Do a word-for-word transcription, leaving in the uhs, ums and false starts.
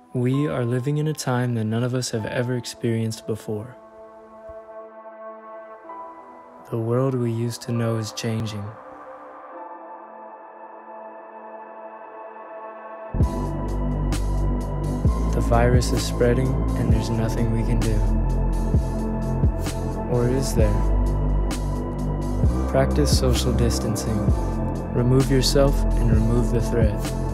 We are living in a time that none of us have ever experienced before. The world we used to know is changing. The virus is spreading and there's nothing we can do. Or is there? Practice social distancing. Remove yourself and remove the threat.